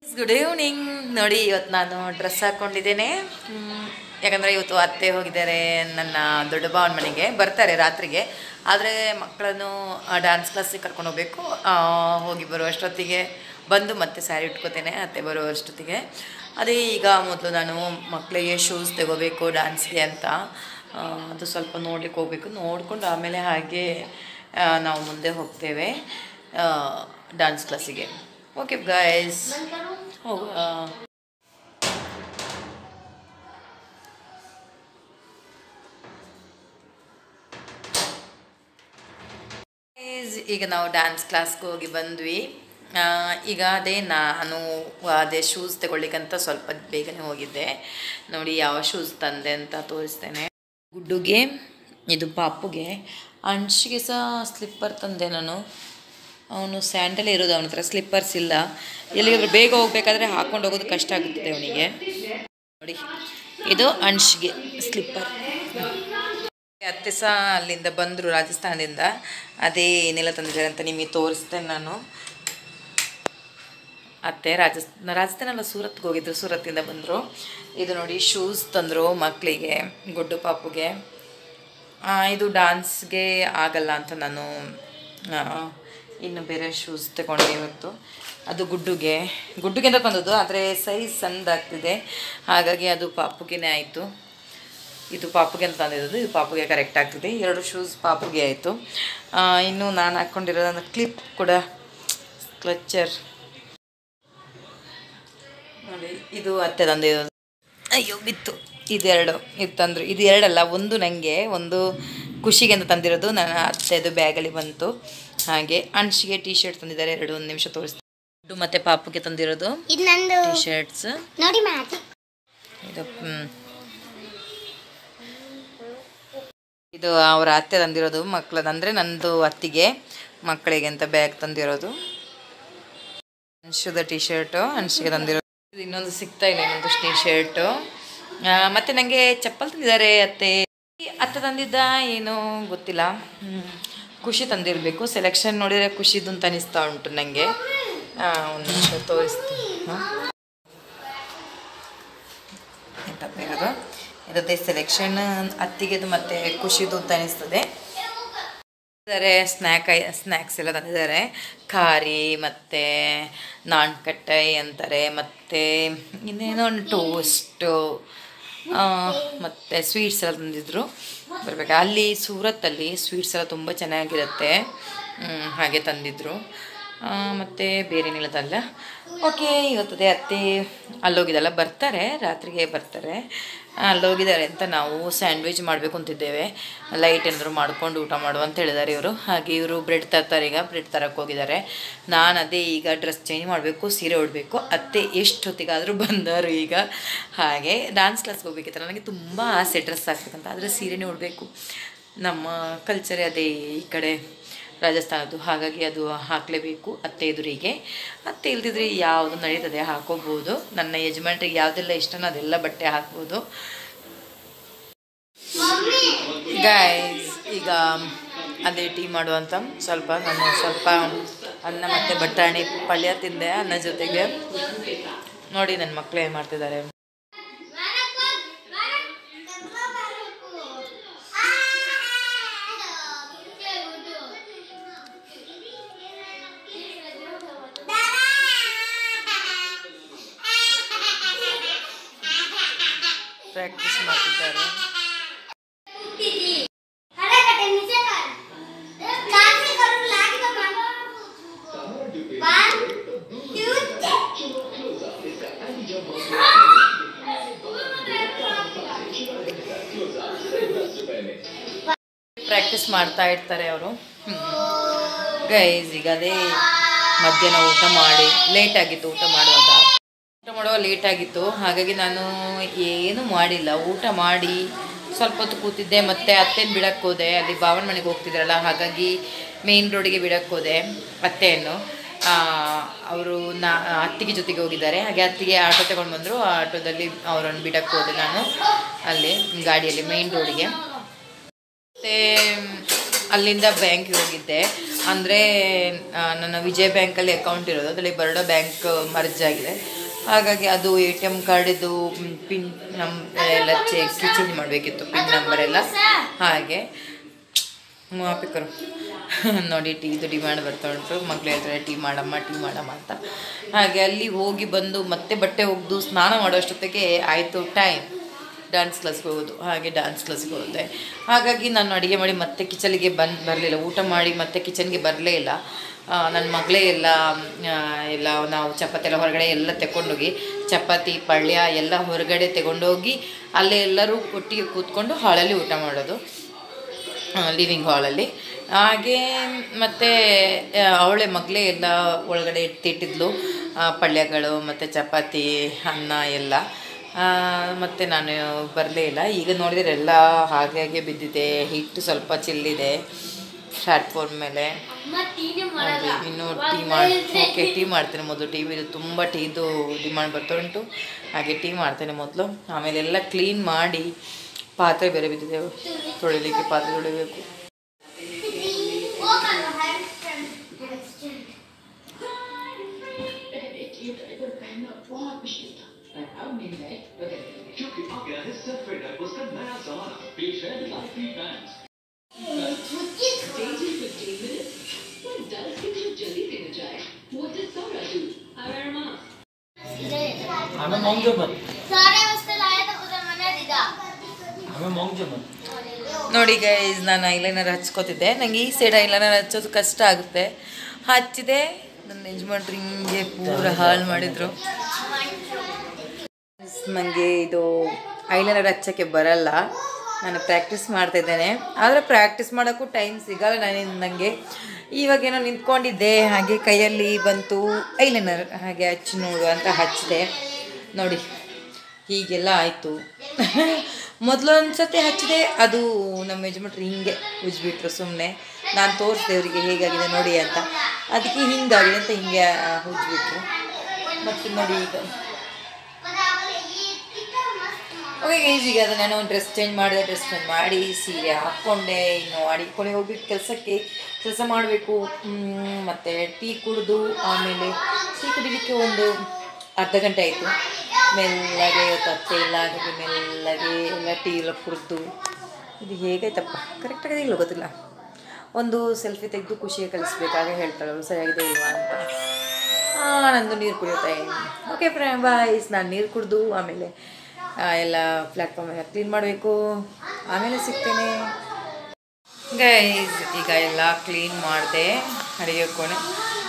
Good evening. ನೋಡಿ, ಇವತ್ತು ನಾನು ಡ್ರೆಸ್ ಹಾಕ್ಕೊಂಡಿದ್ದೇನೆ. ಯಾಕಂದರೆ ಇವತ್ತು ಅತ್ತೆ ಹೋಗಿದ್ದಾರೆ ನನ್ನ ದೊಡ್ಡ ಭಾವನ ಮನೆಗೆ, ಬರ್ತಾರೆ ರಾತ್ರಿಗೆ. ಆದರೆ ಮಕ್ಕಳನ್ನು ಡ್ಯಾನ್ಸ್ ಕ್ಲಾಸಿಗೆ ಕರ್ಕೊಂಡು ಹೋಗಬೇಕು. ಹೋಗಿ ಬರುವಷ್ಟೊತ್ತಿಗೆ ಬಂದು ಮತ್ತೆ ಸ್ಯಾರಿ ಉಟ್ಕೋತೇನೆ ಅತ್ತೆ ಬರುವಷ್ಟೊತ್ತಿಗೆ. ಅದೇ ಈಗ ಮೊದಲು ನಾನು ಮಕ್ಕಳಿಗೆ ಶೂಸ್ ತಗೋಬೇಕು ಡ್ಯಾನ್ಸ್ಗೆ ಅಂತ. ಅದು ಸ್ವಲ್ಪ ನೋಡ್ಲಿಕ್ಕೆ ಹೋಗಬೇಕು. ನೋಡಿಕೊಂಡು ಆಮೇಲೆ ಹಾಗೆ ನಾವು ಮುಂದೆ ಹೋಗ್ತೇವೆ ಡ್ಯಾನ್ಸ್ ಕ್ಲಾಸಿಗೆ. ಓಕೆ ಗೈಸ್, ಹೋಗುವ. ಈಗ ನಾವು ಡ್ಯಾನ್ಸ್ ಕ್ಲಾಸ್ಗೆ ಹೋಗಿ ಬಂದ್ವಿ. ಈಗ ಅದೇ ಶೂಸ್ ತಗೊಳ್ಳಿಕ್ಕಂತ ಸ್ವಲ್ಪ ಬೇಗನೆ ಹೋಗಿದ್ದೆ. ನೋಡಿ ಯಾವ ಶೂಸ್ ತಂದೆ ಅಂತ ತೋರಿಸ್ತೇನೆ. ಗುಡ್ಡುಗೆ, ಇದು ಪಾಪುಗೆ, ಅಂಶಿಗೆ ಸಹ ಸ್ಲಿಪ್ಪರ್ ತಂದೆ ನಾನು. ಅವನು ಸ್ಯಾಂಡಲ್ ಇರೋದು, ಅವನ ಹತ್ರ ಸ್ಲಿಪ್ಪರ್ಸ್ ಇಲ್ಲ. ಎಲ್ಲಿಗಾದ್ರೂ ಬೇಗ ಹೋಗ್ಬೇಕಾದ್ರೆ ಹಾಕೊಂಡು ಹೋಗೋದು ಕಷ್ಟ ಆಗುತ್ತದೆ ಅವನಿಗೆ. ನೋಡಿ, ಇದು ಅಂಶ್ಗೆ ಸ್ಲಿಪ್ಪರ್. ಅತ್ತೆ ಸಹ ಅಲ್ಲಿಂದ ಬಂದರು ರಾಜಸ್ಥಾನದಿಂದ. ಅದೇ ಏನೆಲ್ಲ ತಂದಿದ್ದಾರೆ ಅಂತ ನಿಮಗೆ ತೋರಿಸ್ತೇನೆ ನಾನು. ಅತ್ತೆ ರಾಜಸ್ಥಾನ ಅಲ್ಲ, ಸೂರತ್ಗೆ ಹೋಗಿದ್ರು, ಸೂರತ್ತಿಂದ ಬಂದರು. ಇದು ನೋಡಿ ಶೂಸ್ ತಂದರು ಮಕ್ಕಳಿಗೆ, ಗುಡ್ಡು ಪಾಪುಗೆ. ಇದು ಡ್ಯಾನ್ಸ್ಗೆ ಆಗಲ್ಲ ಅಂತ ನಾನು ಇನ್ನು ಬೇರೆ ಶೂಸ್ ತಗೊಂಡೆ ಇವತ್ತು. ಅದು ಗುಡ್ಡುಗೆ ಅಂತ ತಂದದ್ದು, ಆದರೆ ಸೈಜ್ ಸಣ್ಣದಾಗ್ತಿದೆ, ಹಾಗಾಗಿ ಅದು ಪಾಪುಗೆನೇ ಆಯಿತು. ಇದು ಪಾಪುಗೆ ಅಂತ ತಂದಿರೋದು, ಇದು ಪಾಪುಗೆ ಕರೆಕ್ಟ್ ಆಗ್ತಿದೆ. 2 ಶೂಸ್ ಪಾಪುಗೆ ಆಯಿತು. ಇನ್ನು ನಾನು ಹಾಕ್ಕೊಂಡಿರೋದು ಕ್ಲಿಪ್ ಕೂಡ, ಕ್ಲಚ್ಚರ್ ನೋಡಿ. ಇದು ಅತ್ತೆ ತಂದಿರೋದು. ಅಯ್ಯೋ ಬಿತ್ತು. ಇದು ತಂದರು. ಇದು 2 ಅಲ್ಲ, ಒಂದು ನನಗೆ, ಒಂದು ಖುಷಿಗೆ ಅಂತ ತಂದಿರೋದು. ನನ್ನ ಅತ್ತೆದು ಬ್ಯಾಗಲ್ಲಿ ಬಂತು. ಹಾಗೆ ಅಂಶಿಗೆ ಟೀ ಶರ್ಟ್ ತಂದಿದ್ದಾರೆ 2. 1 ನಿಮಿಷ ತೋರಿಸ್ತೀನಿ. ಗುಡ್ಡು ಮತ್ತು ಪಾಪುಗೆ ತಂದಿರೋದು ಟೀ ಶರ್ಟ್ಸ್ ನೋಡಿ. ಇದು ಅವರ ಅತ್ತೆ ತಂದಿರೋದು ಮಕ್ಕಳದ್ದು, ಅಂದರೆ ನಂದು ಅತ್ತಿಗೆ ಮಕ್ಕಳಿಗೆ ಅಂತ ಬ್ಯಾಗ್ ತಂದಿರೋದು. ಅಂಶದ ಟೀ ಶರ್ಟು ಅಂಶಿಗೆ ತಂದಿರೋದು. ಇನ್ನೊಂದು ಸಿಗ್ತಾ ಇಲ್ಲ, ಇನ್ನೊಂದು ಟೀ ಶರ್ಟು. ಮತ್ತು ನನಗೆ ಚಪ್ಪಲ್ ತಂದಿದ್ದಾರೆ ಅತ್ತೆ ತಂದಿದ್ದ ಏನೋ ಗೊತ್ತಿಲ್ಲ. ಖುಷಿ ತಂದಿರಬೇಕು. ಸೆಲೆಕ್ಷನ್ ನೋಡಿದರೆ ಖುಷಿದು ಅಂತ ಅನಿಸ್ತಾ ಉಂಟು ನನಗೆ. ಒಂದು ನಿಮಿಷ ತೋರಿಸ್ತೀನಿ. ಇದಕ್ಕೆ ಸೆಲೆಕ್ಷನ್ ಅತ್ತಿಗೆದು ಮತ್ತು ಖುಷಿದು ಅಂತ ಅನಿಸ್ತದೆ. ಸ್ನ್ಯಾಕ್ಸ್ ಎಲ್ಲ ತಂದಿದ್ದಾರೆ. ಖಾರಿ ಮತ್ತು ನಾನ್ ಕಟ್ಟೈ ಅಂತಾರೆ, ಮತ್ತು ಇನ್ನೇನೋ ಒಂದು ಟೋಸ್ಟು ಮತ್ತು ಸ್ವೀಟ್ಸ್ ಎಲ್ಲ ತಂದಿದ್ರು. ಬರಬೇಕು ಅಲ್ಲಿ ಸೂರತ್ತಲ್ಲಿ ಸ್ವೀಟ್ಸ್ ಎಲ್ಲ ತುಂಬ ಚೆನ್ನಾಗಿರುತ್ತೆ, ಹಾಗೆ ತಂದಿದ್ರು. ಮತ್ತು ಬೇರೇನಿಲ್ಲ ತಂದಿಲ್ಲ. ಓಕೆ, ಇವತ್ತದೆ ಅತ್ತೆ ಅಲ್ಲೋಗಿದ್ದಲ್ಲ, ಬರ್ತಾರೆ ರಾತ್ರಿಗೆ ಬರ್ತಾರೆ. ಅಲ್ಲೋಗಿದ್ದಾರೆ ಅಂತ ನಾವು ಸ್ಯಾಂಡ್ವಿಚ್ ಮಾಡಬೇಕು ಅಂತಿದ್ದೇವೆ. ಲೈಟ್ ಏನಾದರೂ ಮಾಡ್ಕೊಂಡು ಊಟ ಮಾಡುವ ಅಂತ ಹೇಳಿದ್ದಾರೆ ಇವರು. ಹಾಗೆ ಇವರು ಬ್ರೆಡ್ ತರ್ತಾರೆ. ಈಗ ಬ್ರೆಡ್ ತರಕ್ಕೆ ಹೋಗಿದ್ದಾರೆ. ನಾನು ಅದೇ ಈಗ ಡ್ರೆಸ್ ಚೇಂಜ್ ಮಾಡಬೇಕು, ಸೀರೆ ಉಡಬೇಕು. ಅತ್ತೆ ಎಷ್ಟೊತ್ತಿಗಾದರೂ ಬಂದರು ಈಗ. ಹಾಗೆ ಡ್ಯಾನ್ಸ್ ಕ್ಲಾಸ್ಗೆ ಹೋಗ್ಬೇಕಿತ್ತಲ್ಲ, ನನಗೆ ತುಂಬ ಆಸೆ ಡ್ರೆಸ್ ಹಾಕ್ಬೇಕಂತ. ಆದರೆ ಸೀರೆನೇ ಉಡಬೇಕು, ನಮ್ಮ ಕಲ್ಚರೇ ಅದೇ ಈ ಕಡೆ ರಾಜಸ್ಥಾನದ್ದು. ಹಾಗಾಗಿ ಅದು ಹಾಕಲೇಬೇಕು ಅತ್ತೆ ಎದುರಿಗೆ. ಅತ್ತೆ ಇಲ್ದಿದ್ರೆ ಯಾವುದು ನಡೀತದೆ, ಹಾಕೋಬೋದು. ನನ್ನ ಯಜಮಾನ್ರಿಗೆ ಯಾವುದೆಲ್ಲ ಇಷ್ಟನೋ ಅದೆಲ್ಲ ಬಟ್ಟೆ ಹಾಕ್ಬೋದು. ಗೈಸ್, ಈಗ ಅದೇ ಟೀ ಮಾಡುವಂತ ನಾನು ಸ್ವಲ್ಪ ಅನ್ನ ಮತ್ತು ಬಟಾಣಿ ಪಲ್ಯ ತಿಂದೆ ಅನ್ನ ಜೊತೆಗೆ. ನೋಡಿ ನನ್ನ ಮಕ್ಕಳು ಏನು ಮಾಡ್ತಿದ್ದಾರೆ. ಪ್ರಾಕ್ಟೀಸ್ ಮಾಡ್ತಿದ್ದಾರೆ. ಪ್ರಾಕ್ಟೀಸ್ ಮಾಡ್ತಾ ಇರ್ತಾರೆ ಅವರು. ಗೈಸ್, ಈಗ ಅದೇ ಮಧ್ಯಾಹ್ನ ಊಟ ಮಾಡಿ ಲೇಟಾಗಿತ್ತು. ಊಟ ಮಾಡುವಾಗ ಲೇಟಾಗಿತ್ತು. ಹಾಗಾಗಿ ನಾನು ಏನೂ ಮಾಡಿಲ್ಲ. ಊಟ ಮಾಡಿ ಸ್ವಲ್ಪ ಹೊತ್ತು ಕೂತಿದ್ದೆ. ಮತ್ತು ಅತ್ತೆನ ಬಿಡಕ್ಕೆ ಹೋದೆ. ಅಲ್ಲಿ ಭಾವನ ಮನೆಗೆ ಹೋಗ್ತಿದ್ರಲ್ಲ, ಹಾಗಾಗಿ ಮೇನ್ ರೋಡಿಗೆ ಬಿಡಕ್ಕೆ ಹೋದೆ ಅತ್ತೆಯನ್ನು. ಅವರು ಅತ್ತಿಗೆ ಜೊತೆಗೆ ಹೋಗಿದ್ದಾರೆ. ಹಾಗೆ ಅತ್ತಿಗೆ ಆಟೋ ತಗೊಂಡು ಬಂದರು. ಆ ಆಟೋದಲ್ಲಿ ಅವರನ್ನು ಬಿಡಕ್ಕೆ ಹೋದೆ ನಾನು, ಅಲ್ಲಿ ಗಾಡಿಯಲ್ಲಿ ಮೇನ್ ರೋಡಿಗೆ. ಮತ್ತು ಅಲ್ಲಿಂದ ಬ್ಯಾಂಕಿಗೆ ಹೋಗಿದ್ದೆ. ಅಂದರೆ ನನ್ನ ವಿಜಯ ಬ್ಯಾಂಕಲ್ಲಿ ಅಕೌಂಟ್ ಇರೋದು, ಅದರಲ್ಲಿ ಬರೋಡಾ ಬ್ಯಾಂಕ್ ಮರ್ಜ್ ಆಗಿದೆ. ಹಾಗಾಗಿ ಅದು ATM ಕಾರ್ಡಿದ್ದು ಪಿನ್ ಎಲ್ಲ ಚೇಂಜ್ ಮಾಡಬೇಕಿತ್ತು, ಪಿನ್ ನಂಬರ್ ಎಲ್ಲ. ಹಾಗೆ ಮಾಪಿಕರು ನೋಡಿ ಟೀದು ಡಿಮ್ಯಾಂಡ್ ಬರ್ತಾ ಉಂಟು. ಮಕ್ಕಳು ಹೇಳ್ತಾರೆ ಟೀ ಮಾಡಮ್ಮ ಅಂತ. ಹಾಗೆ ಅಲ್ಲಿ ಹೋಗಿ ಬಂದು ಮತ್ತೆ ಬಟ್ಟೆ ಒಗೆದು ಸ್ನಾನ ಮಾಡೋಷ್ಟೊತ್ತಿಗೆ ಆಯಿತು ಟೈಮ್ ಡ್ಯಾನ್ಸ್ ಕ್ಲಾಸ್ಗೆ ಹೋಗೋದು. ಹಾಗೆ ಡ್ಯಾನ್ಸ್ ಕ್ಲಾಸ್ಗೆ ಹೋದೆ. ಹಾಗಾಗಿ ನಾನು ಅಡುಗೆ ಮಾಡಿ ಮತ್ತೆ ಕಿಚನ್ಗೆ ಬರಲಿಲ್ಲ. ಊಟ ಮಾಡಿ ಮತ್ತೆ ಕಿಚನ್ಗೆ ಬರಲೇ ಇಲ್ಲ. ನನ್ನ ಮಗಳೇ ಎಲ್ಲ ನಾವು ಚಪಾತಿ ಎಲ್ಲ ಹೊರಗಡೆ ಎಲ್ಲ ತಗೊಂಡೋಗಿ, ಚಪಾತಿ ಪಲ್ಯ ಎಲ್ಲ ಹೊರಗಡೆ ತಗೊಂಡೋಗಿ ಅಲ್ಲೇ ಎಲ್ಲರೂ ಒಟ್ಟಿಗೆ ಕೂತ್ಕೊಂಡು ಹಾಲಲ್ಲಿ ಊಟ ಮಾಡೋದು, ಲಿವಿಂಗ್ ಹಾಲಲ್ಲಿ. ಹಾಗೆ ಮತ್ತು ಅವಳೇ ಮಗಳೇ ಎಲ್ಲ ಒಳಗಡೆ ಎತ್ತಿಟ್ಟಿದ್ಲು ಪಲ್ಯಗಳು ಮತ್ತು ಚಪಾತಿ ಅನ್ನ ಎಲ್ಲ. ಮತ್ತು ನಾನು ಬರಲೇ ಇಲ್ಲ. ಈಗ ನೋಡಿದರೆ ಎಲ್ಲ ಹಾಗೆ ಬಿದ್ದಿದೆ. ಹಿಟ್ಟು ಸ್ವಲ್ಪ ಚೆಲ್ಲಿದೆ ಪ್ಲ್ಯಾಟ್ಫಾರ್ಮ್ ಮೇಲೆ. ಇನ್ನು ಟೀ ಮಾಡ್ತೇನೆ ಮೊದಲು. ಟಿವಿದು ತುಂಬ ಟೀದು ಡಿಮಾಂಡ್ ಬರ್ತಾ ಉಂಟು. ಹಾಗೆ ಟೀ ಮಾಡ್ತೇನೆ ಮೊದಲು. ಆಮೇಲೆ ಎಲ್ಲ ಕ್ಲೀನ್ ಮಾಡಿ, ಪಾತ್ರೆ ಬೇರೆ ಬಿದ್ದಿದೆ, ತೊಳಿಲಿಕ್ಕೆ ಪಾತ್ರೆ ತೊಳಿಬೇಕು. ನೋಡಿ ಗೈಸ್, ನಾನು ಐಲೈನರ್ ಹಚ್ಕೋತಿದ್ದೆ. ನನಗೆ ಈ ಸೈಡ್ ಐಲೈನರ್ ಹಚ್ಚೋದು ಕಷ್ಟ ಆಗುತ್ತೆ. ಹಚ್ಚಿದೆ, ನನ್ನ ಯಜಮಾನ್ರು ಹಿಂಗೆ ಪೂರ ಹಾಳು ಮಾಡಿದರು. ನನಗೆ ಇದು ಐಲೈನರ್ ಹಚ್ಚೋಕ್ಕೆ ಬರಲ್ಲ. ನಾನು ಪ್ರಾಕ್ಟೀಸ್ ಮಾಡ್ತಾಯಿದ್ದೇನೆ, ಆದರೆ ಪ್ರಾಕ್ಟೀಸ್ ಮಾಡೋಕ್ಕೂ ಟೈಮ್ ಸಿಗಲ್ಲ ನನಗೆ. ಇವಾಗೇನೋ ನಿಂತ್ಕೊಂಡಿದ್ದೆ, ಹಾಗೆ ಕೈಯಲ್ಲಿ ಬಂತು ಐಲೈನರ್. ಹಾಗೆ ಹಚ್ಚಿ ನೋಡು ಅಂತ ಹಚ್ಚಿದೆ. ನೋಡಿ ಹೀಗೆಲ್ಲ ಆಯಿತು. ಮೊದಲೊಂದು ಸತಿ ಹಚ್ಚಿದೆ, ಅದು ನಮ್ಮ ಯಜಮಾನ್ರು ಹಿಂಗೆ ಉಜ್ಬಿಟ್ರು ಸುಮ್ಮನೆ. ನಾನು ತೋರಿಸ್ದೆ ಅವರಿಗೆ ಹೇಗಾಗಿದೆ ನೋಡಿ ಅಂತ. ಅದಕ್ಕೆ ಹಿಂಗಾಗಿದೆ ಅಂತ ಹಿಂಗೆ ಉಜ್ಬಿಟ್ರು. ಮತ್ತು ನೋಡಿ ಈಗ ಓಕೆ ಗೈಸ್, ಈಗ ಅದು ನಾನು ಡ್ರೆಸ್ ಚೇಂಜ್ ಮಾಡಿದೆ. ಡ್ರೆಸ್ ಚೇಂಜ್ ಮಾಡಿ ಸೀರೆ ಹಾಕ್ಕೊಂಡೆ. ಇನ್ನು ಅಡಿಗೆ ಹೋಗ್ಬಿಟ್ಟು ಕೆಲಸ ಮಾಡಬೇಕು. ಮತ್ತು ಟೀ ಕುಡಿದು, ಆಮೇಲೆ ಟೀ ಕುಡಿಲಿಕ್ಕೆ ಒಂದು ಅರ್ಧ ಗಂಟೆ ಆಯಿತು. ಮೆಲ್ಲಗೆ ತತ್ತೆ ಇಲ್ಲ, ಹಾಗೆ ಮೆಲ್ಲಗೆ ಎಲ್ಲ ಟೀ ಎಲ್ಲ ಕುಡಿದು. ಇದು ಹೇಗಾಯ್ತಪ್ಪ, ಕರೆಕ್ಟಾಗಿದೆ ಇಲ್ಲ ಗೊತ್ತಿಲ್ಲ. ಒಂದು ಸೆಲ್ಫಿ ತೆಗೆದು ಖುಷಿಗೆ ಕಳಿಸ್ಬೇಕಾಗ ಹೇಳ್ತಾಳೆ ಅವಳು ಸರಿಯಾಗಿದೆ ಇಲ್ವಾ ಅಂತ. ನಂದು ನೀರು ಕುಡಿಯುತ್ತಾ ಇದ್ದೀನಿ. ಓಕೆ ಬಾಯ್ಸ್, ನಾನು ನೀರು ಕುಡಿದು ಆಮೇಲೆ ಎಲ್ಲ ಪ್ಲ್ಯಾಟ್ಫಾರ್ಮ್ ಎಲ್ಲ ಕ್ಲೀನ್ ಮಾಡಬೇಕು. ಆಮೇಲೆ ಸಿಗ್ತೇನೆ ಗೈಸ್. ಈಗ ಎಲ್ಲ ಕ್ಲೀನ್ ಮಾಡಿದೆ ಅಡುಗೆ ಕೋಣೆ.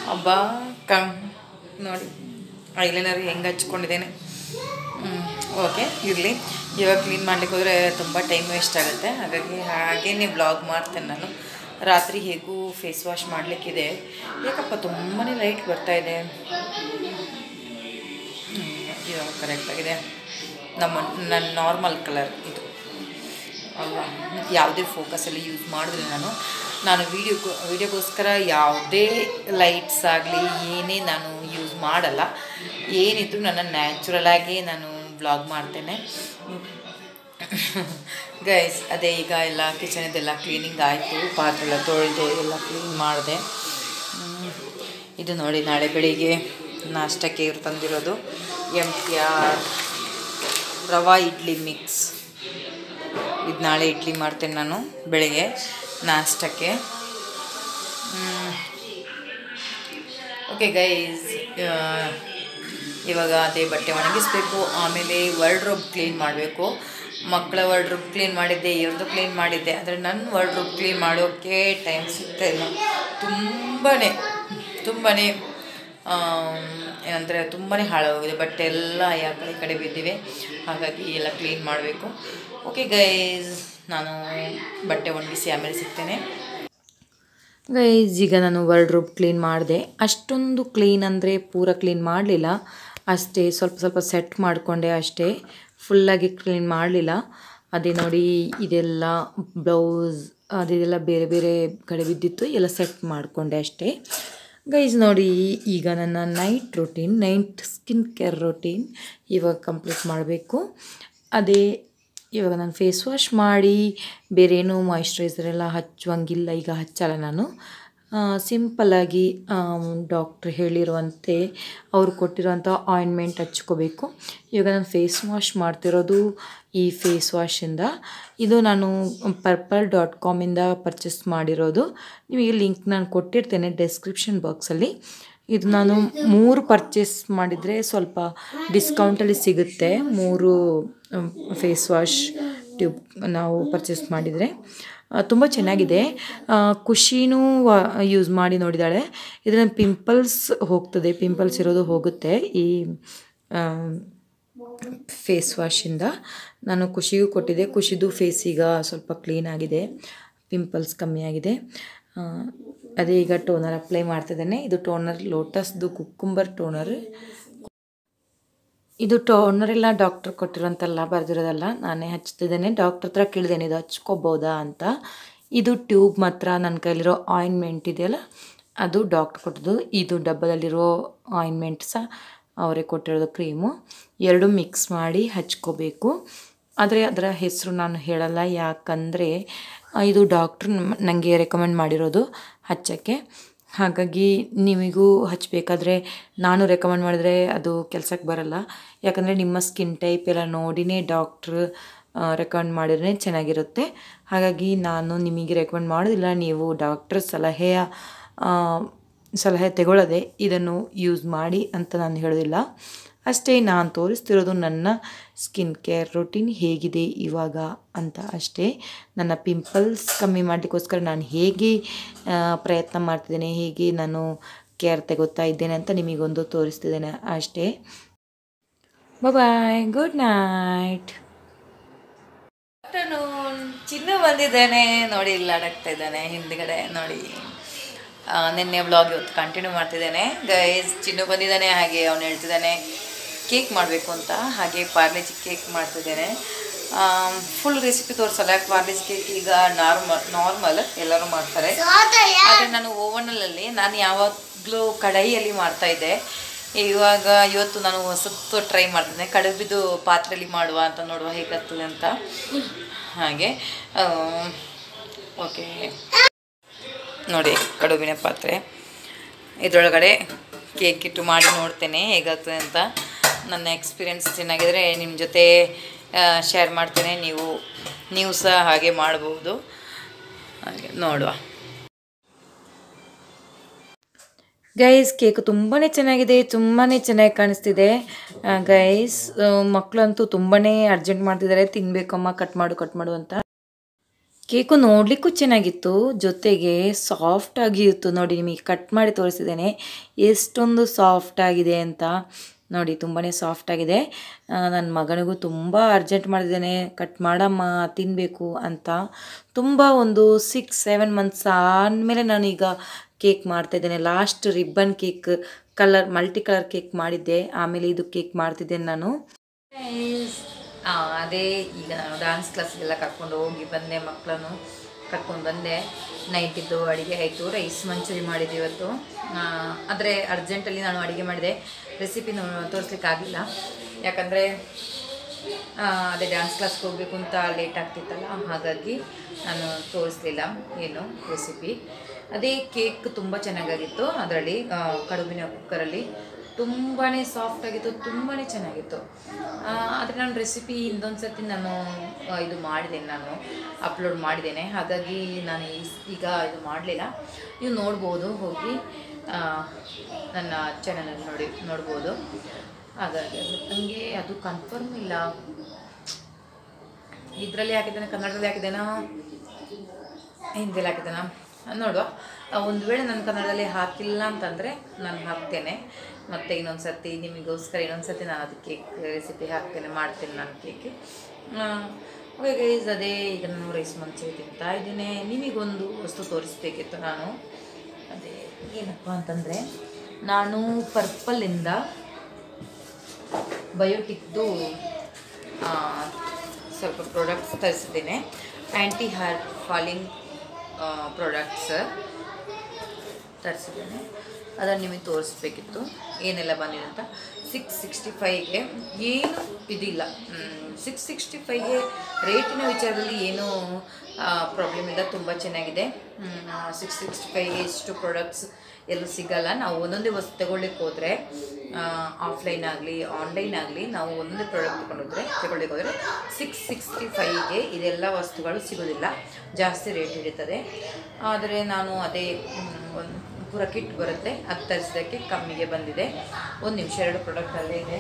ನೋಡಿ ಐಲೈನರ್ ಹೆಂಗೆ ಹಚ್ಕೊಂಡಿದ್ದೇನೆ. ಓಕೆ ಇರಲಿ. ಇವಾಗ ಕ್ಲೀನ್ ಮಾಡ್ಲಿಕ್ಕೆ ಹೋದರೆ ತುಂಬ ಟೈಮ್ ವೇಸ್ಟ್ ಆಗುತ್ತೆ. ಹಾಗೇನೆ ಬ್ಲಾಗ್ ಮಾಡ್ತೇನೆ ನಾನು. ರಾತ್ರಿ ಹೇಗೂ ಫೇಸ್ ವಾಶ್ ಮಾಡಲಿಕ್ಕಿದೆ. ಯಾಕಪ್ಪ ತುಂಬಾ ಲೈಟ್ ಬರ್ತಾಯಿದೆ. ಇವಾಗ ಕರೆಕ್ಟಾಗಿದೆ. ನನ್ನ ನಾರ್ಮಲ್ ಕಲರ್ ಇದು ಅಲ್ವಾ. ಯಾವುದೇ ಫೋಕಸಲ್ಲಿ ಯೂಸ್ ಮಾಡೋದಿಲ್ಲ ನಾನು ವೀಡಿಯೋಗೋಸ್ಕರ ಯಾವುದೇ ಲೈಟ್ಸ್ ಆಗಲಿ ಏನೇ ನಾನು ಯೂಸ್ ಮಾಡಲ್ಲ. ಏನಿದ್ರು ನನ್ನ ನ್ಯಾಚುರಲಾಗಿ ನಾನು ಬ್ಲಾಗ್ ಮಾಡ್ತೇನೆ ಗೈಸ್. ಅದೇ ಈಗ ಎಲ್ಲ ಕಿಚನದೆಲ್ಲ ಕ್ಲೀನಿಂಗ್ ಆಯಿತು. ಪಾತ್ರೆ ಎಲ್ಲ ತೊಳೆದು ಎಲ್ಲ ಕ್ಲೀನ್ ಮಾಡಿದೆ. ಇದು ನೋಡಿ ನಾಳೆ ಬೆಳಿಗ್ಗೆ ನಾಷ್ಟಕ್ಕೆ ಇವ್ರು ತಂದಿರೋದು MTR ರವಾ ಇಡ್ಲಿ ಮಿಕ್ಸ್. ಇದು ನಾಳೆ ಇಡ್ಲಿ ಮಾಡ್ತೇನೆ ನಾನು ಬೆಳಿಗ್ಗೆ ನಾಷ್ಟಕ್ಕೆ. ಓಕೆ ಗೈಸ್, ಇವಾಗ ಅದೇ ಬಟ್ಟೆ ಒಣಗಿಸ್ಬೇಕು. ಆಮೇಲೆ ವರ್ಡ್ರೋಬ್ ಕ್ಲೀನ್ ಮಾಡಬೇಕು. ಮಕ್ಕಳ ವರ್ಡ್ರೋಬ್ ಕ್ಲೀನ್ ಮಾಡಿದ್ದೆ, ಇವ್ರದ್ದು ಕ್ಲೀನ್ ಮಾಡಿದ್ದೆ. ಆದರೆ ನನ್ನ ವರ್ಡ್ರೋಬ್ ಕ್ಲೀನ್ ಮಾಡೋಕ್ಕೆ ಟೈಮ್ ಸಿಗ್ತಾಯಿಲ್ಲ. ತುಂಬಾ ಏನಂದರೆ ತುಂಬಾ ಹಾಳಾಗೋಗಿದೆ. ಬಟ್ಟೆ ಎಲ್ಲ ಈ ಕಡೆ ಬಿದ್ದಿವೆ. ಹಾಗಾಗಿ ಎಲ್ಲ ಕ್ಲೀನ್ ಮಾಡಬೇಕು. ಓಕೆ ಗೈಸ್, ನಾನು ಬಟ್ಟೆ ಒಣಗಿಸಿ ಆಮೇಲೆ ಸಿಗ್ತೇನೆ ಗೈಸ್. ಈಗ ನಾನು ವರ್ಡ್ರೋಬ್ ಕ್ಲೀನ್ ಮಾಡಿದೆ. ಅಷ್ಟೊಂದು ಕ್ಲೀನ್ ಅಂದರೆ ಪೂರ ಕ್ಲೀನ್ ಮಾಡಲಿಲ್ಲ ಅಷ್ಟೇ. ಸ್ವಲ್ಪ ಸೆಟ್ ಮಾಡಿಕೊಂಡೆ ಅಷ್ಟೇ, ಫುಲ್ಲಾಗಿ ಕ್ಲೀನ್ ಮಾಡಲಿಲ್ಲ. ಅದೇ ನೋಡಿ ಇದೆಲ್ಲ ಬ್ಲೌಸ್ ಅದೆಲ್ಲ ಬೇರೆ ಬೇರೆ ಕಡೆ ಬಿದ್ದಿತ್ತು, ಎಲ್ಲ ಸೆಟ್ ಮಾಡಿಕೊಂಡೆ ಅಷ್ಟೇ ಗೈಸ್. ನೋಡಿ ಈಗ ನನ್ನ ನೈಟ್ ಸ್ಕಿನ್ ಕೇರ್ ರೂಟೀನ್ ಇವಾಗ ಕಂಪ್ಲೀಟ್ ಮಾಡಬೇಕು. ಅದೇ ಇವಾಗ ನಾನು ಫೇಸ್ ವಾಶ್ ಮಾಡಿ ಬೇರೇನೂ ಮಾಯಿಶ್ಚರೈಸರ್ ಎಲ್ಲ ಹಚ್ಚುವಂಗಿಲ್ಲ. ಈಗ ಹಚ್ಚಲ್ಲ ನಾನು. ಸಿಂಪಲ್ಲಾಗಿ ಡಾಕ್ಟ್ರ್ ಹೇಳಿರುವಂತೆ ಅವರು ಕೊಟ್ಟಿರುವಂಥ ಆಯಿಂಟ್ಮೆಂಟ್ ಹಚ್ಕೋಬೇಕು. ಇವಾಗ ನಾನು ಫೇಸ್ ವಾಶ್ ಮಾಡ್ತಿರೋದು ಈ ಫೇಸ್ ವಾಶಿಂದ. ಇದು ನಾನು purple.com ಪರ್ಚೇಸ್ ಮಾಡಿರೋದು. ನಿಮಗೆ ಲಿಂಕ್ ನಾನು ಕೊಟ್ಟಿರ್ತೇನೆ ಡಿಸ್ಕ್ರಿಪ್ಷನ್ ಬಾಕ್ಸಲ್ಲಿ. ಇದು ನಾನು 3 ಪರ್ಚೇಸ್ ಮಾಡಿದರೆ ಸ್ವಲ್ಪ ಡಿಸ್ಕೌಂಟಲ್ಲಿ ಸಿಗುತ್ತೆ. 3 ಫೇಸ್ ವಾಶ್ ಟ್ಯೂಬ್ ನಾವು ಪರ್ಚೇಸ್ ಮಾಡಿದರೆ ತುಂಬ ಚೆನ್ನಾಗಿದೆ. ಖುಷಿನೂ ಯೂಸ್ ಮಾಡಿ ನೋಡಿದ್ದಾಳೆ. ಇದರಲ್ಲಿ ಪಿಂಪಲ್ಸ್ ಹೋಗ್ತದೆ, ಪಿಂಪಲ್ಸ್ ಇರೋದು ಹೋಗುತ್ತೆ ಈ ಫೇಸ್ ವಾಶಿಂದ. ನಾನು ಖುಷಿಗೂ ಕೊಟ್ಟಿದ್ದೆ. ಖುಷಿದು ಫೇಸ್ ಈಗ ಸ್ವಲ್ಪ ಕ್ಲೀನ್ ಆಗಿದೆ, ಪಿಂಪಲ್ಸ್ ಕಮ್ಮಿ ಆಗಿದೆ. ಅದೇ ಈಗ ಟೋನರ್ ಅಪ್ಲೈ ಮಾಡ್ತಿದ್ದೇನೆ. ಇದು ಟೋನರ್ ಲೋಟಸ್ದು ಕುಕ್ಕುಂಬರ್ ಟೋನರ್. ಇದು ಟೋನರ್ ಎಲ್ಲ ಡಾಕ್ಟ್ರ್ ಕೊಟ್ಟಿರೋಂಥಲ್ಲ, ಬರೆದಿರೋದಲ್ಲ, ನಾನೇ ಹಚ್ತಿದ್ದೇನೆ. ಡಾಕ್ಟ್ರ್ ಹತ್ರ ಕೇಳಿದ್ದೇನೆ ಇದು ಹಚ್ಕೋಬೋದಾ ಅಂತ. ಇದು ಟ್ಯೂಬ್ ಮಾತ್ರ ನನ್ನ ಕೈಲಿರೋ ಆಯಿಂಟ್ಮೆಂಟ್ ಇದೆಯಲ್ಲ ಅದು ಡಾಕ್ಟ್ರ್ ಕೊಟ್ಟದ್ದು. ಇದು ಡಬ್ಬದಲ್ಲಿರೋ ಆಯಿಂಟ್ಮೆಂಟ್ ಸಹ ಅವರೇ ಕೊಟ್ಟಿರೋದು ಕ್ರೀಮು. 2 ಮಿಕ್ಸ್ ಮಾಡಿ ಹಚ್ಕೋಬೇಕು. ಆದರೆ ಅದರ ಹೆಸರು ನಾನು ಹೇಳಲ್ಲ, ಯಾಕಂದರೆ ಇದು ಡಾಕ್ಟ್ರು ನನಗೆ ರೆಕಮೆಂಡ್ ಮಾಡಿರೋದು ಹಚ್ಚೋಕ್ಕೆ. ಹಾಗಾಗಿ ನಿಮಗೂ ಹಚ್ಚಬೇಕಾದ್ರೆ ನಾನು ರೆಕಮೆಂಡ್ ಮಾಡಿದ್ರೆ ಅದು ಕೆಲಸಕ್ಕೆ ಬರಲ್ಲ. ಯಾಕಂದರೆ ನಿಮ್ಮ ಸ್ಕಿನ್ ಟೈಪ್ ಎಲ್ಲ ನೋಡಿನೇ ಡಾಕ್ಟ್ರು ರೆಕಮೆಂಡ್ ಮಾಡಿದ್ರೆ ಚೆನ್ನಾಗಿರುತ್ತೆ. ಹಾಗಾಗಿ ನಾನು ನಿಮಗೆ ರೆಕಮೆಂಡ್ ಮಾಡೋದಿಲ್ಲ. ನೀವು ಡಾಕ್ಟ್ರ್ ಸಲಹೆ ತಗೊಳ್ಳದೆ ಇದನ್ನು ಯೂಸ್ ಮಾಡಿ ಅಂತ ನಾನು ಹೇಳೋದಿಲ್ಲ. ಅಷ್ಟೇ, ನಾನು ತೋರಿಸ್ತಿರೋದು ನನ್ನ ಸ್ಕಿನ್ ಕೇರ್ ರೊಟೀನ್ ಹೇಗಿದೆ ಇವಾಗ ಅಂತ ಅಷ್ಟೇ. ನನ್ನ ಪಿಂಪಲ್ಸ್ ಕಮ್ಮಿ ಮಾಡಲಿಕ್ಕೋಸ್ಕರ ನಾನು ಹೇಗೆ ಪ್ರಯತ್ನ ಮಾಡ್ತಿದ್ದೇನೆ, ಹೇಗೆ ನಾನು ಕೇರ್ ತಗೋತಾ ಇದ್ದೇನೆ ಅಂತ ನಿಮಗೊಂದು ತೋರಿಸ್ತಿದ್ದೇನೆ ಅಷ್ಟೇ. Bye, good night. Afternoon. Chinnu ಬಂದಿದ್ದೇನೆ ನೋಡಿ, ಇಲ್ಲಿ ಆಡಾಗ್ತಾ ಇದ್ದಾನೆ ಹಿಂದ್ಗಡೆ ನೋಡಿ. ನಿನ್ನೆ ವ್ಲಾಗ್ ಇವತ್ತು ಕಂಟಿನ್ಯೂ ಮಾಡ್ತಿದ್ದೇನೆ ಗೈಸ್. ಚಿನ್ನು ಬಂದಿದ್ದಾನೆ, ಹಾಗೆ ಅವನು ಹೇಳ್ತಿದ್ದಾನೆ ಕೇಕ್ ಮಾಡಬೇಕು ಅಂತ. ಹಾಗೆ ಪಾರ್ಲೇಜಿ ಕೇಕ್ ಮಾಡ್ತಿದ್ದೇನೆ. ಫುಲ್ ರೆಸಿಪಿ ತೋರಿಸಲ್ಲ, ಪಾರ್ಲೇಜಿ ಕೇಕ್ ಈಗ ನಾರ್ಮಲ್ ಎಲ್ಲರೂ ಮಾಡ್ತಾರೆ. ಆದರೆ ನಾನು ಓವನಲ್ಲಿ ನಾನು ಯಾವಾಗಲೂ ಕಡಾಯಿಯಲ್ಲಿ ಮಾಡ್ತಾಯಿದ್ದೆ. ಇವತ್ತು ನಾನು ಹೊಸತ್ತು ಟ್ರೈ ಮಾಡ್ತಿದ್ದೆ. ಕಡುಬಿದು ಪಾತ್ರೆಯಲ್ಲಿ ಮಾಡುವ ಅಂತ, ನೋಡುವ ಹೇಗಾಗ್ತದೆ ಅಂತ. ಹಾಗೆ ಓಕೆ ನೋಡಿ, ಕಡುಬಿನ ಪಾತ್ರೆ, ಇದರೊಳಗಡೆ ಕೇಕ್ ಇಟ್ಟು ಮಾಡಿ ನೋಡ್ತೇನೆ ಹೇಗಾಗ್ತದೆ ಅಂತ. ನನ್ನ ಎಕ್ಸ್ಪೀರಿಯೆನ್ಸ್ ಚೆನ್ನಾಗಿದ್ರೆ ನಿಮ್ಮ ಜೊತೆ ಶೇರ್ ಮಾಡ್ತೇನೆ. ನೀವು ಸಹ ಹಾಗೆ ಮಾಡ್ಬೋದು. ಹಾಗೆ ನೋಡುವ ಗೈಸ್. ಕೇಕು ತುಂಬಾ ಚೆನ್ನಾಗಿದೆ, ತುಂಬಾ ಚೆನ್ನಾಗಿ ಕಾಣಿಸ್ತಿದೆ ಗೈಸ್. ಮಕ್ಕಳಂತೂ ತುಂಬಾ ಅರ್ಜೆಂಟ್ ಮಾಡ್ತಿದ್ದಾರೆ, ತಿನ್ನಬೇಕಮ್ಮ, ಕಟ್ ಮಾಡು ಅಂತ. ಕೇಕು ನೋಡಲಿಕ್ಕೂ ಚೆನ್ನಾಗಿತ್ತು, ಜೊತೆಗೆ ಸಾಫ್ಟಾಗಿ ಇತ್ತು. ನೋಡಿ, ನಿಮಗೆ ಕಟ್ ಮಾಡಿ ತೋರಿಸಿದ್ದೇನೆ ಎಷ್ಟೊಂದು ಸಾಫ್ಟಾಗಿದೆ ಅಂತ. ನೋಡಿ, ತುಂಬಾ ಸಾಫ್ಟಾಗಿದೆ. ನನ್ನ ಮಗನಿಗೂ ತುಂಬ ಅರ್ಜೆಂಟ್ ಮಾಡಿದ್ದೇನೆ, ಕಟ್ ಮಾಡಮ್ಮ ತಿನ್ನಬೇಕು ಅಂತ. ತುಂಬ ಒಂದು 6-7 ಮಂತ್ಸ್ ಆದಮೇಲೆ ನಾನೀಗ ಕೇಕ್ ಮಾಡ್ತಾಯಿದ್ದೇನೆ. Last ribbon cake multi colour cake ಮಾಡಿದ್ದೆ, ಆಮೇಲೆ ಇದು ಕೇಕ್ ಮಾಡ್ತಿದ್ದೇನೆ ನಾನು. ಅದೇ ಈಗ ನಾನು ಡ್ಯಾನ್ಸ್ ಕ್ಲಾಸಿಗೆಲ್ಲ ಕರ್ಕೊಂಡು ಹೋಗಿ ಬಂದೆ, ಮಕ್ಕಳನ್ನು ಕರ್ಕೊಂಡು ಬಂದೆ. ನೈಟಿದ್ದು ಅಡುಗೆ ಆಯಿತು. ರೈಸ್ ಮಂಚೂರಿ ಮಾಡಿದ್ದೆ ಇವತ್ತು. ಆದರೆ ಅರ್ಜೆಂಟಲ್ಲಿ ನಾನು ಅಡುಗೆ ಮಾಡಿದೆ, ರೆಸಿಪಿ ತೋರಿಸ್ಲಿಕ್ಕಾಗಲಿಲ್ಲ. ಯಾಕಂದರೆ ಅದೇ ಡ್ಯಾನ್ಸ್ ಕ್ಲಾಸ್ಗೆ ಹೋಗಬೇಕು ಅಂತ ಲೇಟ್ ಆಗ್ತಿತ್ತಲ್ಲ, ಹಾಗಾಗಿ ನಾನು ತೋರಿಸ್ಲಿಲ್ಲ ಏನು ರೆಸಿಪಿ. ಅದೇ ಕೇಕ್ ತುಂಬ ಚೆನ್ನಾಗಾಗಿತ್ತು. ಅದರಲ್ಲಿ ಕಡುಬಿನ ಕುಕ್ಕರಲ್ಲಿ ತುಂಬಾ ಸಾಫ್ಟಾಗಿತ್ತು, ತುಂಬಾ ಚೆನ್ನಾಗಿತ್ತು. ಆದರೆ ನಾನು ರೆಸಿಪಿ ಇನ್ನೊಂದು ಸರ್ತಿ ನಾನು ಇದು ಮಾಡಿದ್ದೇನೆ, ನಾನು ಅಪ್ಲೋಡ್ ಮಾಡಿದ್ದೇನೆ. ಹಾಗಾಗಿ ನಾನು ಈಗ ಇದು ಮಾಡಲಿಲ್ಲ. ನೀವು ನೋಡ್ಬೋದು, ಹೋಗಿ ನನ್ನ ಚಾನಲಲ್ಲಿ ನೋಡ್ಬೋದು. ಹಾಗಾಗಿ ನನಗೆ ಅದು ಕನ್ಫರ್ಮ್ ಇಲ್ಲ, ಇದರಲ್ಲಿ ಹಾಕಿದ್ದೇನೆ, ಕನ್ನಡದಲ್ಲಿ ಹಾಕಿದ್ದೇನೋ ಹಿಂದಿಯಲ್ಲಿ ಹಾಕಿದ್ದೇನೋ ನೋಡುವ. ಒಂದು ವೇಳೆ ನಾನು ಕನ್ನಡದಲ್ಲಿ ಹಾಕಿಲ್ಲ ಅಂತಂದರೆ ನಾನು ಹಾಕ್ತೇನೆ. ಮತ್ತು ಇನ್ನೊಂದು ಸರ್ತಿ ನಿಮಗೋಸ್ಕರ ಇನ್ನೊಂದು ಸರ್ತಿ ನಾನು ಅದು ಕೇಕ್ ರೆಸಿಪಿ ಮಾಡ್ತೇನೆ ನಾನು ಕೇಕ್. ಓಕೆ ಗೈಸ್, ಅದೇ ಈಗ ನಾನು ರೈಸ್ ಮಂಚೂರಿ ತಿಂತಾ ಇದ್ದೀನಿ. ನಿಮಗೊಂದು ವಸ್ತು ತೋರಿಸ್ಬೇಕಿತ್ತು ನಾನು. ಅದೇ ಏನಪ್ಪ ಅಂತಂದರೆ, ನಾನು ಪರ್ಪಲಿಂದ ಬಯೋಟಿಕ್ದು ಸ್ವಲ್ಪ ಪ್ರಾಡಕ್ಟ್ಸ್ ತರಿಸಿದ್ದೇನೆ. ಆ್ಯಂಟಿ ಹೇರ್ ಫಾಲಿಂಗ್ ಪ್ರಾಡಕ್ಟ್ಸ್ ತರಿಸಿದ್ದೇನೆ. ಅದನ್ನು ನಿಮಗೆ ತೋರಿಸ್ಬೇಕಿತ್ತು ಏನೆಲ್ಲ ಬಂದಿದೆ ಅಂತ. 665ಗೆ ಏನು ಇದಿಲ್ಲ. 665ಗೆ ರೇಟಿನ ವಿಚಾರದಲ್ಲಿ ಏನೂ ಪ್ರಾಬ್ಲಮ್ ಇಲ್ಲ, ತುಂಬ ಚೆನ್ನಾಗಿದೆ. 665ಗೆ ಇಷ್ಟು ಪ್ರಾಡಕ್ಟ್ಸ್ ಎಲ್ಲೂ ಸಿಗಲ್ಲ. ನಾವು ಒಂದೊಂದೇ ವಸ್ತು ತಗೊಳ್ಳಿಕ್ಕೆ ಹೋದರೆ, ಆಫ್ಲೈನ್ ಆಗಲಿ ಆನ್ಲೈನ್ ಆಗಲಿ, ನಾವು ಒಂದೊಂದೇ ಪ್ರಾಡಕ್ಟ್ ತಗೊಳ್ಳಿಕ್ಕೆ ಹೋದರೆ 665ಗೆ ಇದೆಲ್ಲ ವಸ್ತುಗಳು ಸಿಗೋದಿಲ್ಲ, ಜಾಸ್ತಿ ರೇಟ್ ಹಿಡಿತದೆ. ಆದರೆ ನಾನು ಅದೇ ಒಂದು ಪೂರ ಕಿಟ್ ಬರುತ್ತೆ, ಅದು ತರಿಸಿದ್ದಕ್ಕೆ ಕಮ್ಮಿಗೆ ಬಂದಿದೆ. ಒಂದು ನಿಮಿಷ, 2 ಪ್ರಾಡಕ್ಟ್ ಅಲ್ಲೇ ಇದೆ.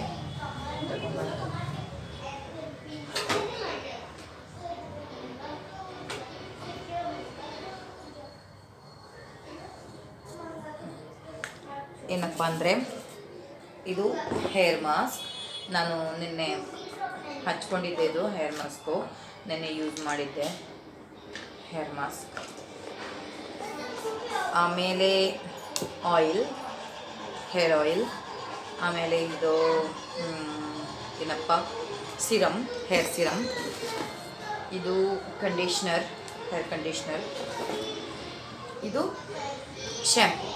ಏನಪ್ಪ ಅಂದರೆ, ಇದು ಹೇರ್ ಮಾಸ್ಕ್. ನಾನು ನಿನ್ನೆ ಹಚ್ಕೊಂಡಿದ್ದೆ, ಇದು ಹೇರ್ ಮಾಸ್ಕು ನೆನ್ನೆ ಯೂಸ್ ಮಾಡಿದ್ದೆ ಹೇರ್ ಮಾಸ್ಕ್. ಆಮೇಲೆ ಆಯಿಲ್, ಹೇರ್ ಆಯಿಲ್. ಆಮೇಲೆ ಇದು ಏನಪ್ಪ, ಸಿರಮ್, ಹೇರ್ ಸಿರಮ್. ಇದು ಕಂಡೀಷ್ನರ್, ಹೇರ್ ಕಂಡೀಷ್ನರ್. ಇದು ಶ್ಯಾಂಪು.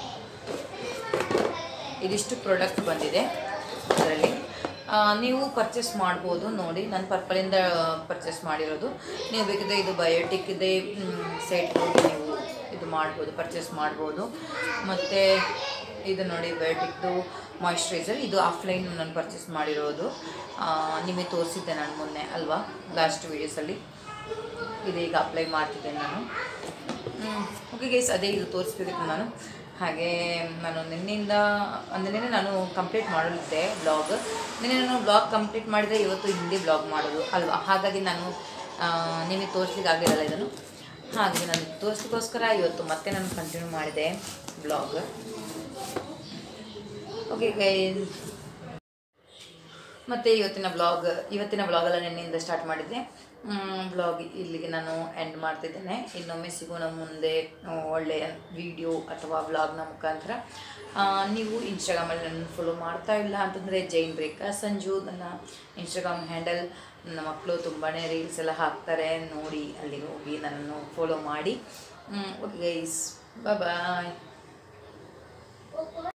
ಇದಿಷ್ಟು ಪ್ರಾಡಕ್ಟ್ ಬಂದಿದೆ ಅದರಲ್ಲಿ. ನೀವು ಪರ್ಚೇಸ್ ಮಾಡ್ಬೋದು. ನೋಡಿ, ನಾನು ಪರ್ಪಲಿಂದ ಪರ್ಚೇಸ್ ಮಾಡಿರೋದು. ನೀವು ಬೇಕಿದ್ರೆ ಇದು ಬಯೋಟಿಕ್ ಇದೆ ಸೈಟ್ ಹೋಗಿ ನೀವು ಇದು ಮಾಡ್ಬೋದು, ಪರ್ಚೇಸ್ ಮಾಡ್ಬೋದು. ಮತ್ತು ಇದು ನೋಡಿ, ಬಯೋಟಿಕ್ದು ಮಾಯಿಶ್ಚರೈಸರ್. ಇದು ಆಫ್ಲೈನ್ ನಾನು ಪರ್ಚೇಸ್ ಮಾಡಿರೋದು. ನಿಮಗೆ ತೋರಿಸಿದ್ದೆ ನಾನು ಮೊನ್ನೆ ಅಲ್ವಾ, ಲಾಸ್ಟ್ ವೀಡಿಯೋಸಲ್ಲಿ. ಇದು ಈಗ ಅಪ್ಲೈ ಮಾಡ್ತಿದ್ದೇನೆ ನಾನು. ಓಕೆ ಗೈಸ್, ಅದೇ ಇದು ತೋರಿಸ್ಬೇಕಿತ್ತು ನಾನು. ಹಾಗೆ ನಾನು ನಿನ್ನೆ ನಾನು ಕಂಪ್ಲೀಟ್ ಮಾಡಲಿದ್ದೆ ಬ್ಲಾಗ್. ನಿನ್ನೆ ನಾನು ಬ್ಲಾಗ್ ಕಂಪ್ಲೀಟ್ ಮಾಡಿದರೆ ಇವತ್ತು ಹಿಂದಿ ಬ್ಲಾಗ್ ಮಾಡೋದು ಅಲ್ವಾ, ಹಾಗಾಗಿ ನಾನು ನಿಮಗೆ ತೋರಿಸ್ಲಿಕ್ಕೆ ಆಗಿರಲ್ಲ ಇದನ್ನು. ಹಾಗೆ ನಾನು ತೋರಿಸ್ಲಿಕ್ಕೋಸ್ಕರ ಇವತ್ತು ಮತ್ತೆ ನಾನು ಕಂಟಿನ್ಯೂ ಮಾಡಿದೆ ಬ್ಲಾಗ್. ಓಕೆ ಗೈಸ್, ಮತ್ತು ಇವತ್ತಿನ ಬ್ಲಾಗಲ್ಲ ನಿನ್ನೆಯಿಂದ ಸ್ಟಾರ್ಟ್ ಮಾಡಿದ್ದೆ. ಬ್ಲಾಗ್ ಇಲ್ಲಿಗೆ ನಾನು ಎಂಡ್ ಮಾಡ್ತಿದ್ದೇನೆ. ಇನ್ನೊಮ್ಮೆ ಸಿಗೋಣ ಮುಂದೆ ಒಳ್ಳೆಯ ವಿಡಿಯೋ ಅಥವಾ ಬ್ಲಾಗ್ನ ಮುಖಾಂತರ. ನೀವು ಇನ್ಸ್ಟಾಗ್ರಾಮಲ್ಲಿ ನನ್ನ ಫಾಲೋ ಮಾಡ್ತಾ ಇಲ್ಲ ಅಂತಂದರೆ ಜೈನ್ ರೇಖಾ ಸಂಜು ನನ್ನ ಇನ್ಸ್ಟಾಗ್ರಾಮ್ ಹ್ಯಾಂಡಲ್. ನನ್ನ ಮಕ್ಕಳು ತುಂಬಾ ರೀಲ್ಸ್ ಎಲ್ಲ ಹಾಕ್ತಾರೆ, ನೋಡಿ ಅಲ್ಲಿಗೆ ಹೋಗಿ ನನ್ನನ್ನು ಫಾಲೋ ಮಾಡಿ. ಓಕೆ ಗೈಸ್, ಬಾಯ್.